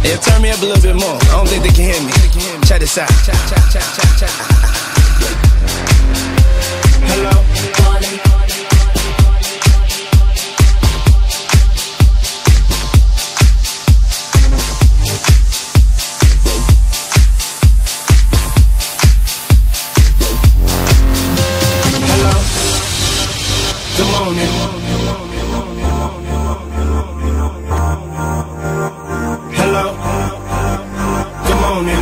Yeah, turn me up a little bit more. I don't think they can hear me. Check this out. Hello. Good morning. Hello. Good morning.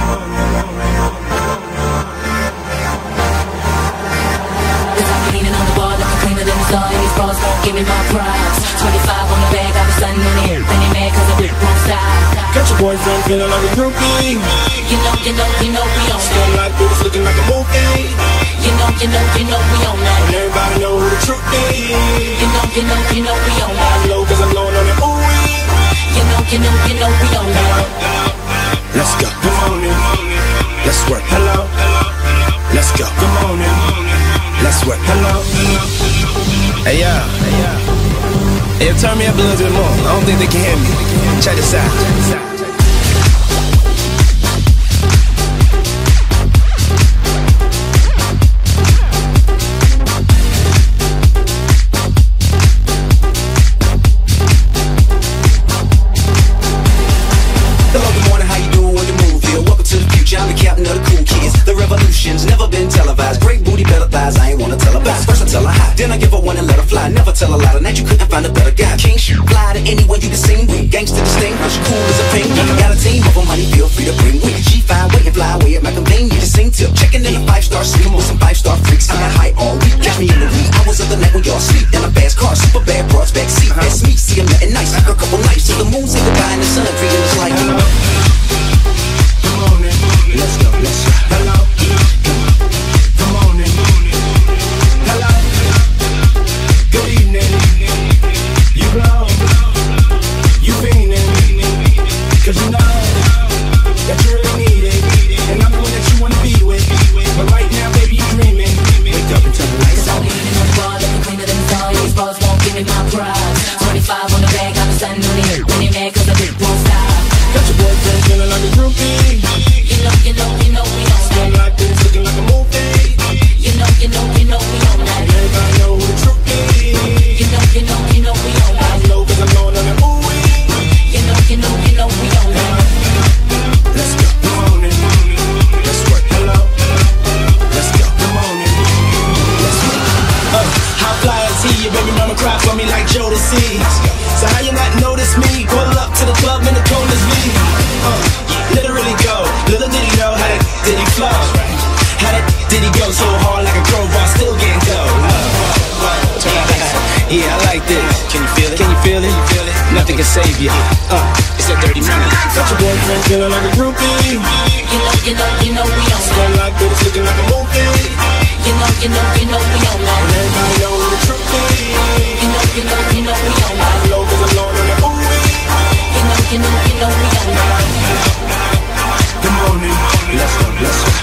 I'm leaning on the bar, looking cleaner than the sun. These bras won't give me my props. 25 on the bag, got the sun in it. Then they mad cause I whip won't stop. Got your boyfriend feeling like a groupie. You know, we on Still like this, looking like a movie. You know, we on that. And everybody know who the truth is. You know, we on that. I know cause I'm blowing on it, ooh. You know, we on that. Let's go. Good morning. Let's work. Hello. Let's go. Good morning. Let's work. Hello. Hey, yo. Hey, turn me up a little bit more. I don't think they can hear me. Check this out. I'm the captain of the cool kids. The revolution's never been televised. Great booty, better thighs, I ain't wanna tell her best. First I tell her hi, then I give her one and let her fly. Never tell her lie, tonight you couldn't find a better guy. King shoot, fly to anyone you can sing with. Gangsta distinct, how she cool as a penguin. Got a team of them, honey, feel free to bring with. She fine, wait and fly away at my convenience. Just sing tip, checking in a 5-star suite with some 5-star freaks. I got high all week, catch me in the week. Hours of the night when y'all sleep in a fast car, super bad broads backseat. That's me, see I'm nothing nice. A couple nights till the moon say goodbye and the sun creating this light. Let's go, let's go. Hello. Good morning. Hello. Good evening. You blow. You fiending. Cause you know that you really need it. And I'm the one that you wanna be with. But right now, baby, you dreaming. Wake up and turn the lights on. I'm leaning on the bar, looking cleaner than the sun. These bras won't give me my pride. 25 on the bag, got the sun on it. When they mad cause I whip won't stop. Got your boyfriend feeling like a groupie. You know, we on that. Still like this, looking like a movie. You know, we on that. Everybody know who the truth is. You know, we on that. I know cause I'm blowing on it, ooh. You know, we on that. Let's go. Good morning. Let's work. Hello. Let's go. Good morning. Let's work. How fly is he? Your baby mama cry for me like Jodeci. So how you not notice me? Pull up to the club in the coldest V. Literally go. Little did he know how that Diddy flow. How that Diddy go so hard like a crowbar, still getting dough. Yeah, I like this. Can you feel it? Can you feel it? Nothing can save you. It's that dirty money. Got your boyfriend feeling like a groupie. You know, we on that. Still like this, looking like a movie. You know, we on that. Everybody know who the truth is. You know, we on that. I know cause I'm blowing on it, ooh. You know, we on that. Good morning. Let's go, let's go.